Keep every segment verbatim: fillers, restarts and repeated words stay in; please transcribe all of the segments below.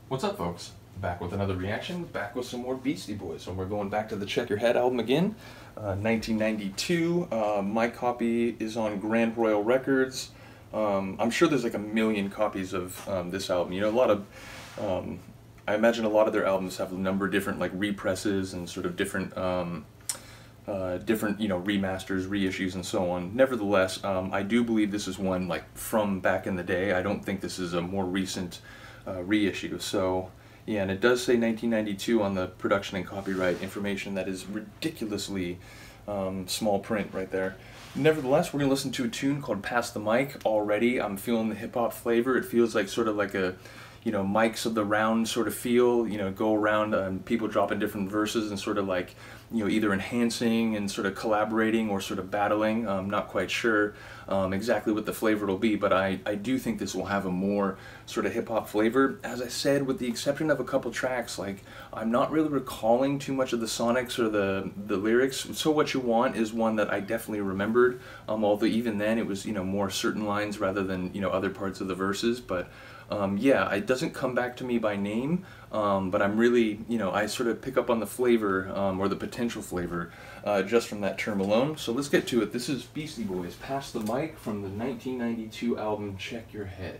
What's up, folks? Back with another reaction, back with some more Beastie Boys. So we're going back to the Check Your Head album again, uh, nineteen ninety-two. Uh, my copy is on Grand Royal Records. Um, I'm sure there's like a million copies of um, this album. You know, a lot of, um, I imagine a lot of their albums have a number of different like represses and sort of different, um, uh, different you know remasters, reissues, and so on. Nevertheless, um, I do believe this is one like from back in the day. I don't think this is a more recent uh, reissue. So. Yeah, and it does say nineteen ninety-two on the production and copyright information. That is ridiculously um, small print right there. Nevertheless, we're going to listen to a tune called Pass the Mic. Already, I'm feeling the hip-hop flavor. It feels like sort of like a, you know, mics of the round sort of feel. You know, go around, um, people dropping different verses and sort of like, you know, either enhancing and sort of collaborating or sort of battling. I'm not quite sure um, exactly what the flavor will be, but I, I do think this will have a more sort of hip-hop flavor. As I said, with the exception of a couple tracks, like, I'm not really recalling too much of the sonics or the, the lyrics. So What You Want is one that I definitely remembered, um, although even then it was, you know, more certain lines rather than, you know, other parts of the verses. But Um, yeah, it doesn't come back to me by name, um, but I'm really, you know, I sort of pick up on the flavor, um, or the potential flavor, uh, just from that term alone. So let's get to it. This is Beastie Boys, Pass the Mic, from the nineteen ninety-two album Check Your Head.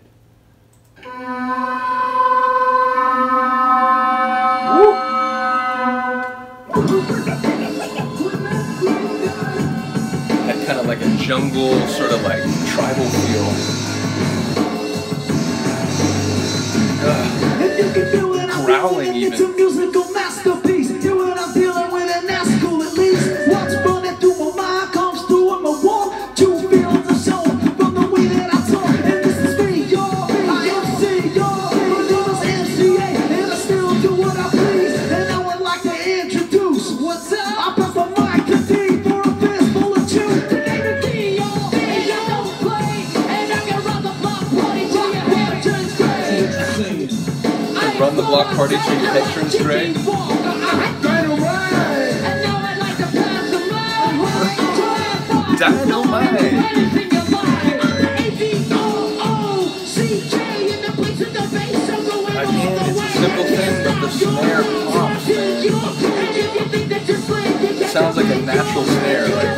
Woo! Had kind of like a jungle, sort of like tribal feel. Growling even. It's a musical masterpiece. Hear what I'm dealing with, and that's cool at least. What's running through my mind comes through on my walk. Two feelings of soul from the way that I talk. And this is me, y'all. I M C, y'all. My name is M C A, and I still do what I please. And I would like to introduce. What's up? I pass the mic to D for a fist full of chew. The name is D, y'all. And y'all don't play. And I can run the block party till your hair turns gray. Run the block party till your head turns gray. Dynamite! Again, it's a simple thing, but the snare pops. It sounds like a natural snare. Like,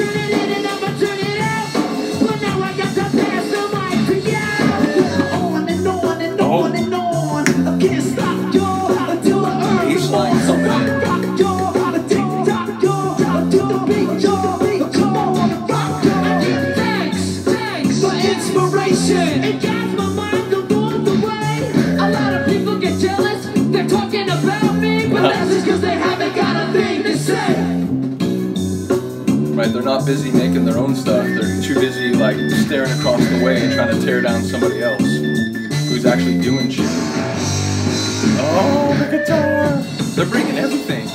it gets my mind to move the way. A lot of people get jealous, they're talking about me, but that's just because they haven't got a thing to say. Right, they're not busy making their own stuff, they're too busy like staring across the way and trying to tear down somebody else who's actually doing shit. Oh, the guitar! They're bringing everything.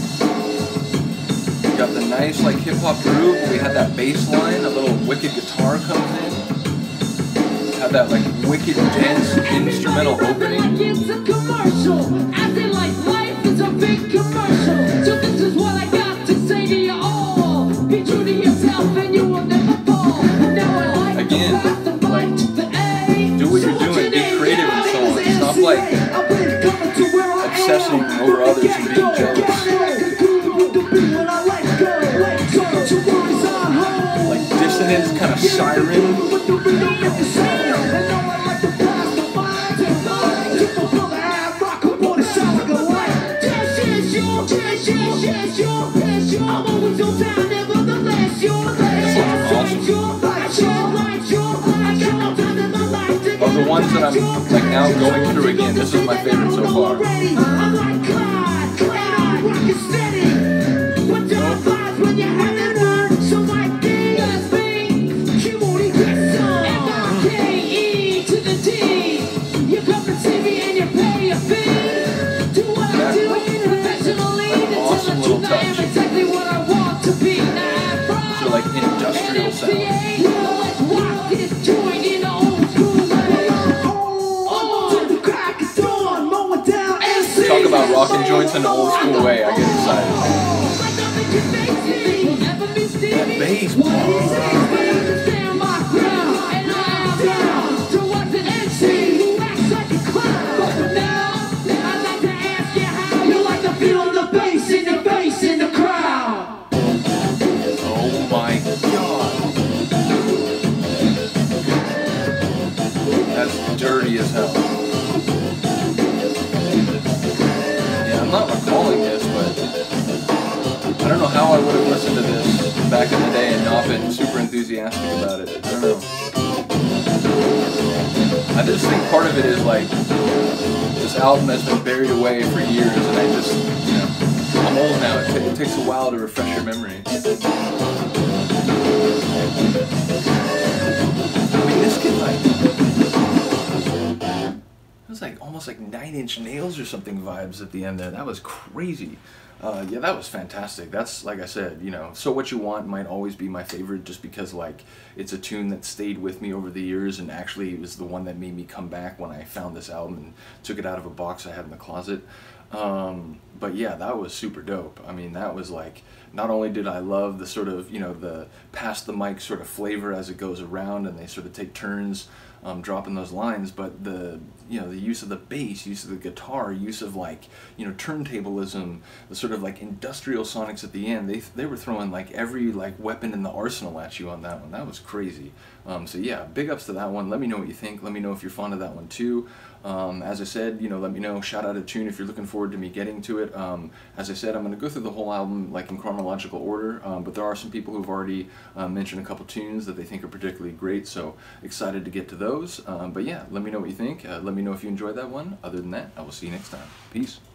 We got the nice like hip-hop groove, we had that bass line, a little wicked guitar comes in. Had that like wicked dense instrumental opening. It's a commercial, acting like life is a big commercial. So this is what I got to say to you all. Be true to yourself and you will never fall. Now I like again, the like, the A. Do what you're doing, be creative and so on. Stop like obsessing over others and being jealous. Like dissonance, kind of siren. Of the ones that I'm like now going through again, this is my favorite so far. Like industrial sound. Talk about rocking joints in an old school way, I get excited. That bass. how I would have listened to this back in the day and not been super enthusiastic about it. I don't know. I just think part of it is like, this album has been buried away for years, and I just, you know, I'm old now. It, t it takes a while to refresh your memory. I mean, this kid, like, it was like almost like Nine Inch Nails or something vibes at the end there. That was crazy. Uh, yeah, that was fantastic. That's, like I said, you know, So What You Want might always be my favorite just because, like, it's a tune that stayed with me over the years, and actually it was the one that made me come back when I found this album and took it out of a box I had in the closet. Um, but yeah, that was super dope. I mean, that was like, not only did I love the sort of, you know, the pass the mic sort of flavor as it goes around and they sort of take turns um, dropping those lines, but the, you know, the use of the bass, use of the guitar, use of like, you know, turntablism, the sort of like industrial sonics at the end, they, they were throwing like every like weapon in the arsenal at you on that one. That was crazy. Um, so yeah, big ups to that one. Let me know what you think. Let me know if you're fond of that one too. Um, as I said, you know, let me know, shout out a tune if you're looking forward to me getting to it. Um, as I said, I'm going to go through the whole album like in chronological order, um, but there are some people who've already uh, mentioned a couple tunes that they think are particularly great, so excited to get to those. Um, but yeah, let me know what you think. Uh, let me know if you enjoyed that one. Other than that, I will see you next time. Peace.